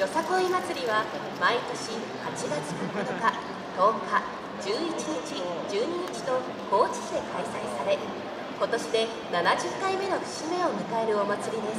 よさこい祭りは毎年8月9日、10日、11日、12日と高知市で開催され、今年で70回目の節目を迎えるお祭りです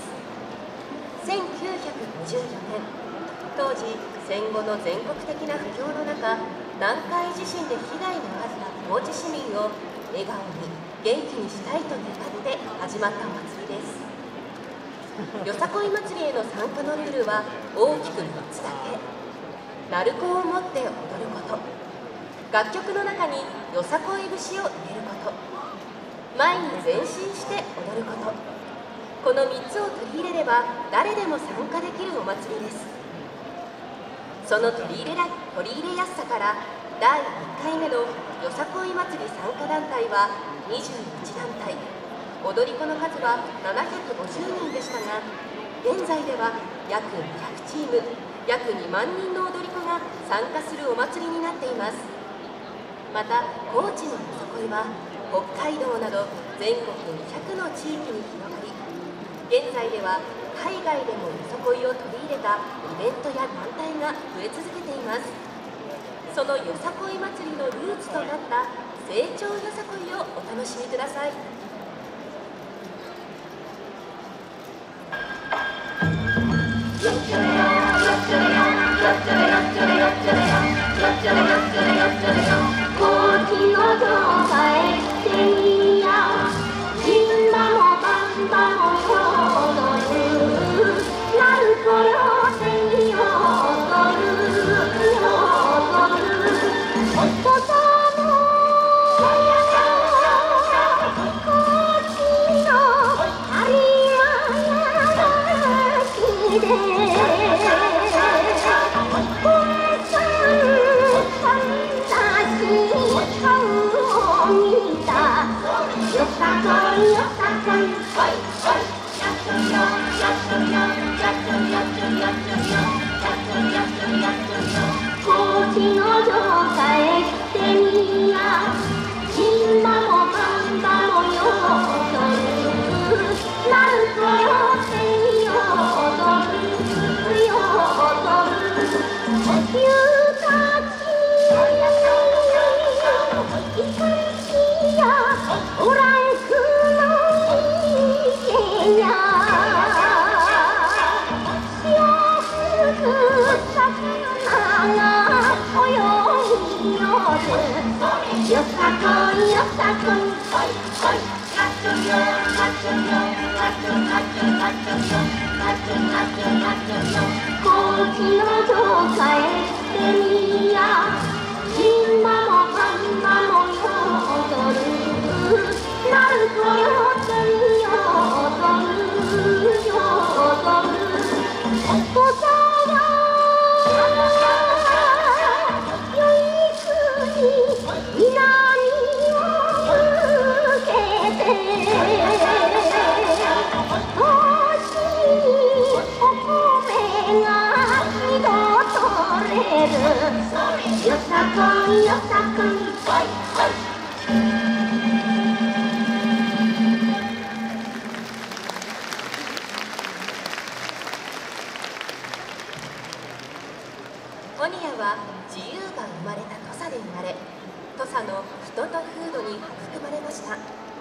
。1954年、当時戦後の全国的な不況の中、南海地震で被害のあった高知市民を笑顔に元気にしたいと願って始まったお祭りです。よさこい祭りへの参加のルールは大きく3つだけ。鳴子を持って踊ること、楽曲の中によさこい節を入れること、前に前進して踊ること、この3つを取り入れれば誰でも参加できるお祭りです。その取り入れやすさから第1回目のよさこい祭り参加団体は21団体、踊り子の数は750人でしたが、現在では約200チーム、約2万人の踊り子が参加するお祭りになっています。また、高知のよさこいは北海道など全国200の地域に広がり、現在では海外でもよさこいを取り入れたイベントや団体が増え続けています。そのよさこい祭りのルーツとなった成長よさこいをお楽しみください。鬼谷は自由が生まれた土佐で生まれ、土佐の人と風土に育まれました。